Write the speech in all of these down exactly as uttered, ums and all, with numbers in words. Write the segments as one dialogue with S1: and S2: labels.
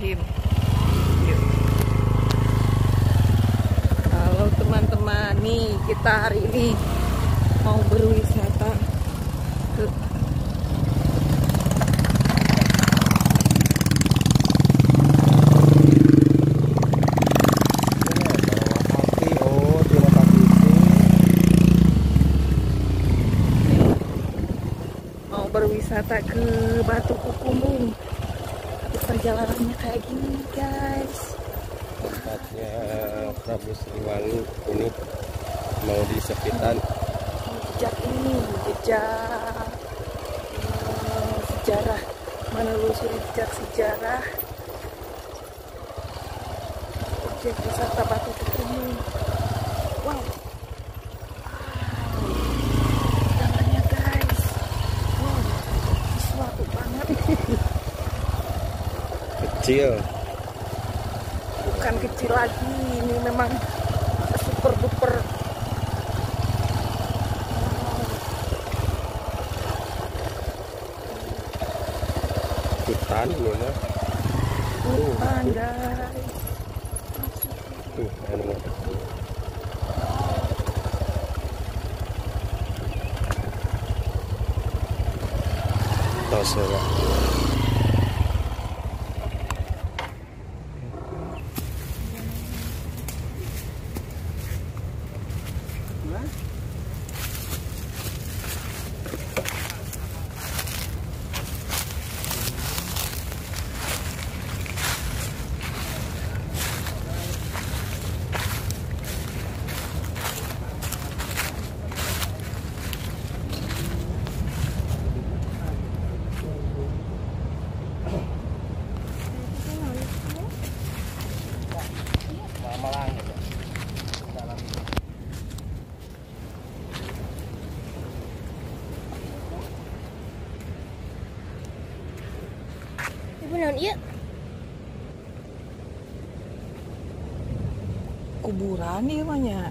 S1: Bismillahirrahmanirrahim. Yuk. Halo teman-teman, nih kita hari ini mau berwisata ke mau berwisata ke Batu Kukumbung. Perjalanannya kayak gini guys.
S2: Tempatnya Prabu Siliwangi ini mau di sekitar
S1: Jejak ini, jejak uh, sejarah, menelusuri jejak sejarah objek wisata Batu Kukumbung. Wow, tangannya guys, wow, sesuatu banget.
S2: kecil.
S1: Bukan kecil lagi, ini memang super duper.
S2: Hutan ini mah.
S1: Hutan guys.
S2: Tuh, anu. Tos ya.
S3: Ibu naon ieu?
S1: Kuburan ieu mah nya.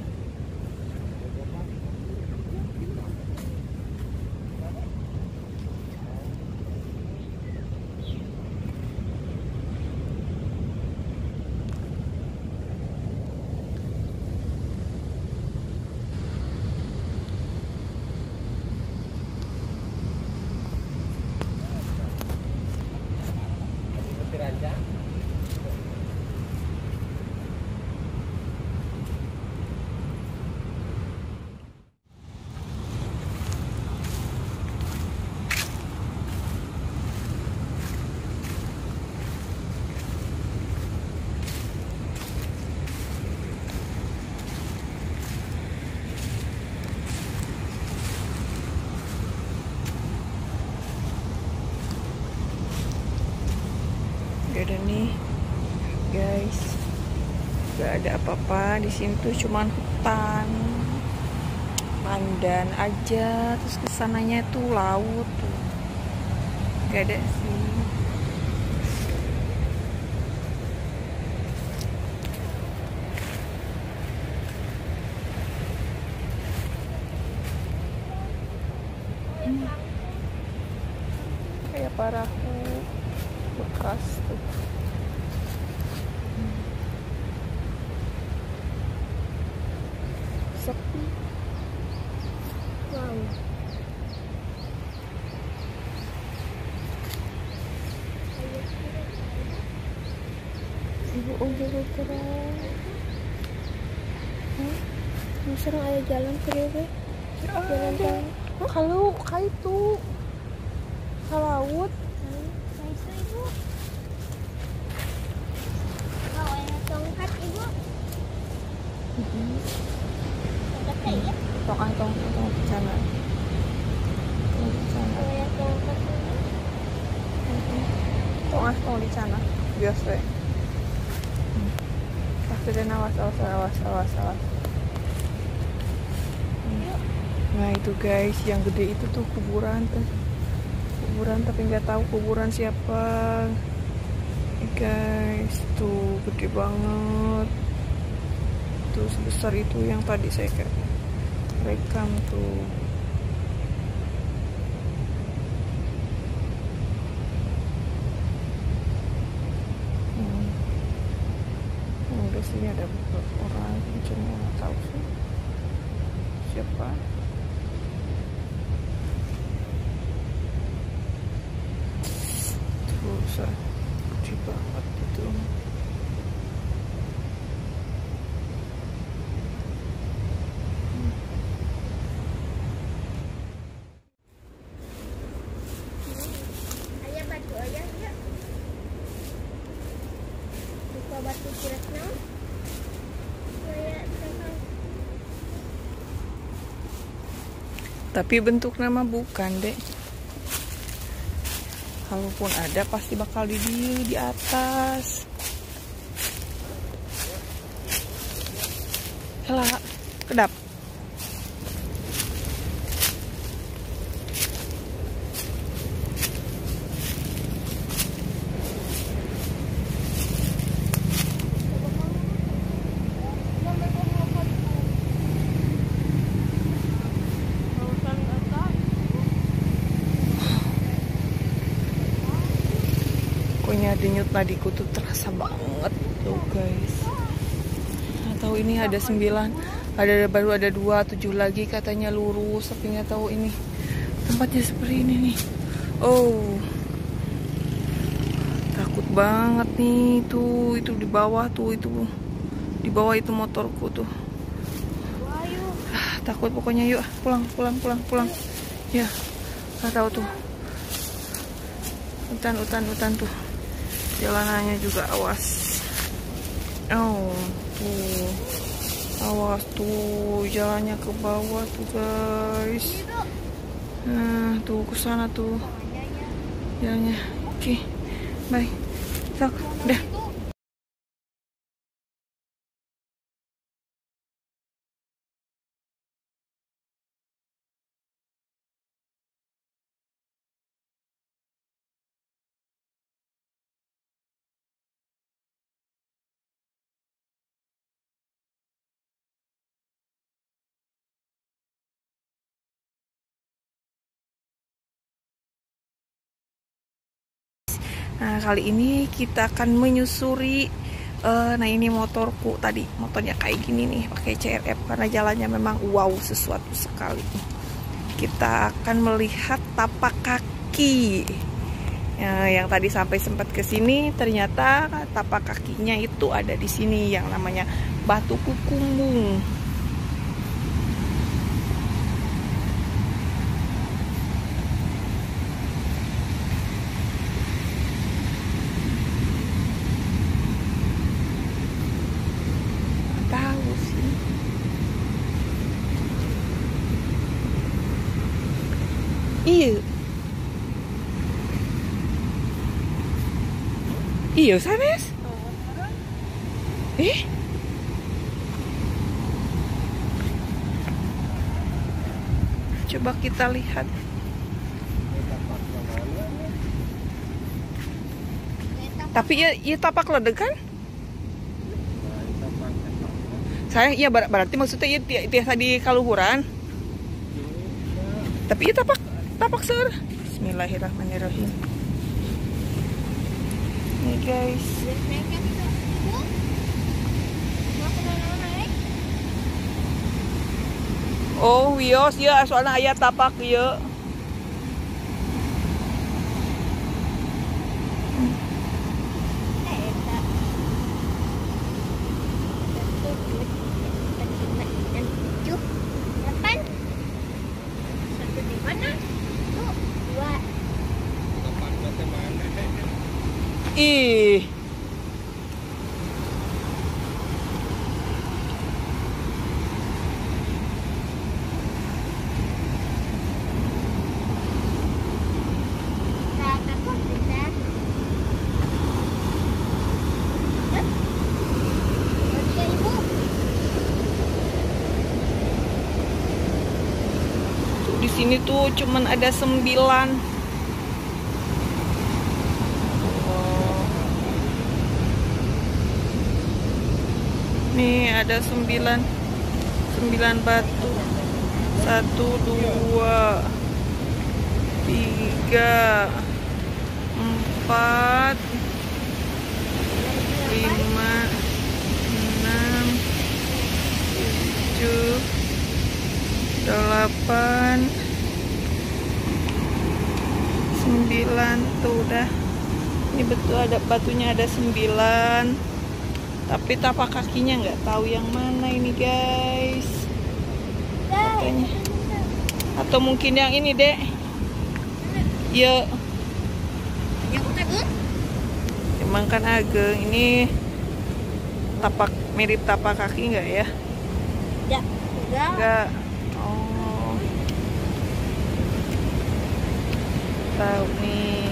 S1: Gak ada nih guys, gak ada apa-apa di sini tuh, cuman hutan pandan aja, terus kesananya tuh laut tuh, gak ada sih. Hmm. Kayak perahu bekas tuh. Hmm. Sepi. Wow.
S3: Ibu udah bergerak. Hah? Misalnya ada jalan ke dia, jalan jalan.
S1: Kalau kayak itu ke laut.
S3: Ibu. Bawa yang tongkat ibu. Tongkat kayak
S1: Tong ah tong tong di sana. Tong di sana.
S3: bawa yang tongkat ini.
S1: Tong ah tong di sana. Biasa. Pasti dan awas awas awas awas awas. Nah itu guys, yang gede itu tuh kuburan tuh. Kuburan tapi nggak tahu kuburan siapa. Nih guys, tuh gede banget. Tuh sebesar itu yang tadi saya kayak rekam tuh. Hmm. sini ada beberapa orang, cuma nggak tahu sih siapa. Terus gede banget itu.
S3: Batu Ciresno.
S1: Tapi bentuk nama bukan, Dek. Kalaupun ada pasti bakal di dia di atas. Elah, kedap. Pokoknya denyut nadiku tuh terasa banget tuh guys. Nggak tahu ini ada sembilan, ada baru ada dua, tujuh lagi katanya lurus, tapi nggak tahu ini tempatnya seperti ini nih. Oh, takut banget nih tuh, itu di bawah tuh, itu di bawah itu motorku tuh. Ah, takut pokoknya, yuk pulang pulang pulang pulang. Ya, nggak tahu tuh. Hutan hutan hutan tuh. Jalanannya juga awas. Oh, tuh. Awas tuh, jalannya ke bawah tuh, guys. Nah, tuh ke sana tuh. Jalannya. Oke. Bye. Tak, dah. Nah, kali ini kita akan menyusuri. Uh, nah, ini motorku tadi, motornya kayak gini nih, pakai C R F karena jalannya memang wow, sesuatu sekali. Kita akan melihat tapak kaki. Ya, yang tadi sampai sempat ke sini, ternyata tapak kakinya itu ada di sini yang namanya Batu Kukumbung. Iya. Iya, sanes. Eh? Coba kita lihat. Tapi ya, ya tapak ledeg kan? Saya iya ber berarti maksudnya ya tiasa di kaluhuran. Tapi ya tapak tapak seur. Bismillahirrahmanirrahim. Nih guys. Oh, wios ya soalnya aya tapak ieu. Ih. Di sini tuh cuman ada sembilan. Nih ada sembilan sembilan batu. Satu, dua, tiga, empat, lima, delapan, sembilan tuh udah. Ini betul ada batunya, ada sembilan. Tapi tapak kakinya nggak tahu yang mana ini guys. Katanya. Atau mungkin yang ini dek. Ya. Emang kan ageng ini tapak mirip tapak kaki nggak ya?
S3: Ya, enggak.
S1: Enggak. Oh. Tahu nih.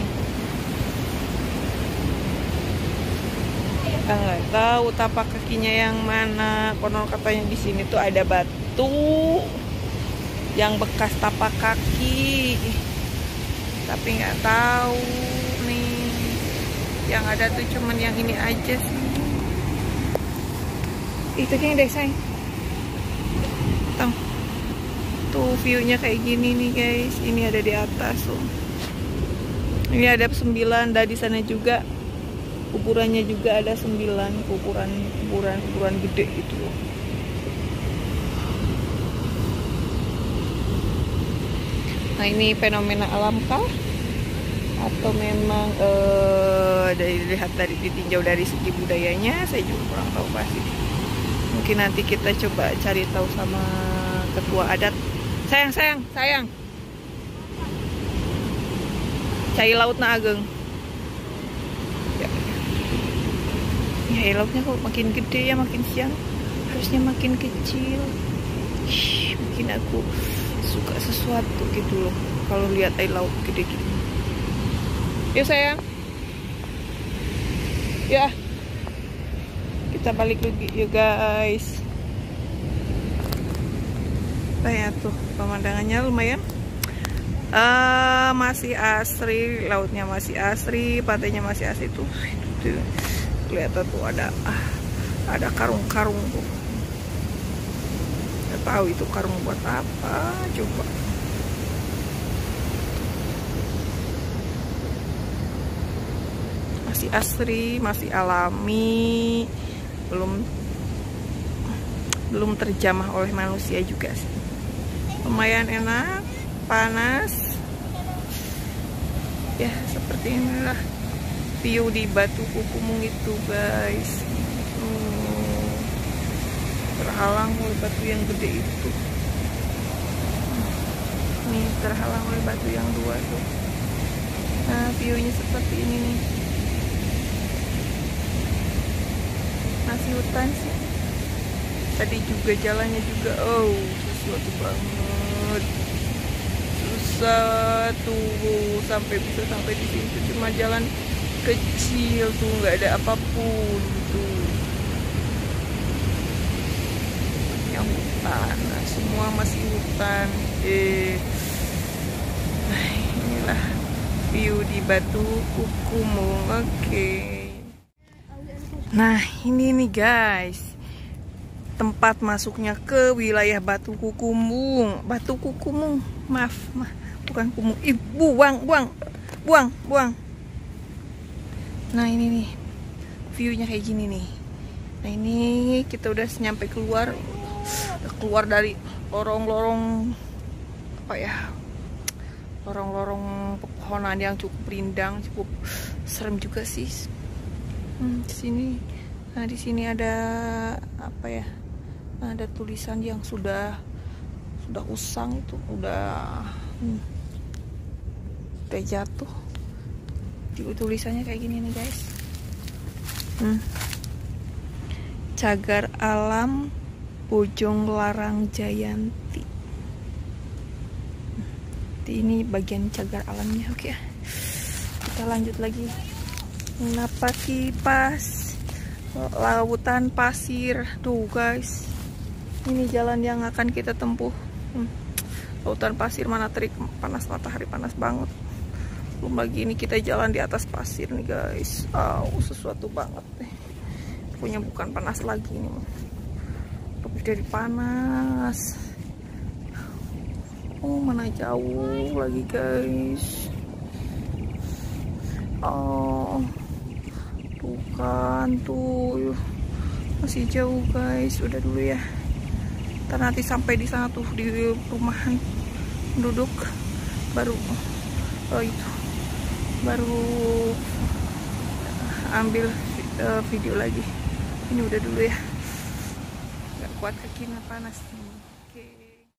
S1: Kita nggak tahu tapak kakinya yang mana. Konon katanya di sini tuh ada batu yang bekas tapak kaki. Tapi nggak tahu nih. Yang ada tuh cuman yang ini aja sih. Itu kayaknya deh sayang. Tuh. Tuh view-nya kayak gini nih guys. Ini ada di atas tuh. Ini ada sembilan, dan di sana juga kuburannya juga ada sembilan kuburan kuburan kuburan gede gitu loh. Nah ini fenomena alam kah? Atau memang eh, dari dilihat dari ditinjau dari segi budayanya, saya juga kurang tahu pasti. Mungkin nanti kita coba cari tahu sama ketua adat. Sayang, sayang, sayang. Cai laut na ageng. Ya. Ya lautnya kok makin gede ya, makin siang. Harusnya makin kecil. Shhh, bikin aku suka sesuatu gitu loh. Kalau lihat air laut gede gitu. Yuk sayang. Ya. Kita balik lagi yuk guys. Kayak tuh pemandangannya lumayan. Uh, masih asri, lautnya masih asri, pantainya masih asri tuh. Tuh kelihatan tuh ada ah, ada karung-karung tuh. Nggak tahu itu karung buat apa, coba. Masih asri, masih alami, belum belum terjamah oleh manusia juga sih. Lumayan enak, panas. Ya seperti inilah view di Batu Kukumung itu guys. Hmm, terhalang oleh batu yang gede itu. Nih terhalang oleh batu yang dua tuh. Nah viewnya seperti ini nih. Masih hutan sih. Tadi juga jalannya juga, oh sesuatu banget. Susah tuh sampai bisa sampai di sini tuh cuma jalan kecil tuh, nggak ada apapun tuh. Yang hutan, nah, semua masih hutan. Eh, nah, inilah view di Batu Kukumung. Oke. Okay. Nah ini nih guys, tempat masuknya ke wilayah Batu Kukumung. Batu Kukumung, maaf, maaf bukan Kumung. Ih, buang, buang, buang, buang. Nah ini nih, viewnya kayak gini nih. Nah ini kita udah nyampe keluar, keluar dari lorong-lorong apa ya, lorong-lorong pepohonan yang cukup rindang, cukup serem juga sih. Hmm, di sini, nah di sini ada apa ya? Nah, ada tulisan yang sudah sudah usang itu, udah hmm, udah jatuh. Tulisannya kayak gini nih guys. Hmm. Cagar alam Bojong Larang Jayanti. Ini bagian cagar alamnya. Oke, kita lanjut lagi. Napaki pas lautan pasir tuh guys, ini jalan yang akan kita tempuh. hmm. Lautan pasir mana terik, panas, matahari panas banget. Belum lagi ini kita jalan di atas pasir nih guys. Oh, sesuatu banget deh. Punya bukan panas lagi nih, lebih dari panas. Oh mana jauh lagi guys. Oh bukan tuh, masih jauh guys. Udah dulu ya, Ntar nanti sampai di sana tuh di perumahan penduduk baru oh itu baru ambil uh, video lagi. Ini udah dulu ya, nggak kuat kakinya panas.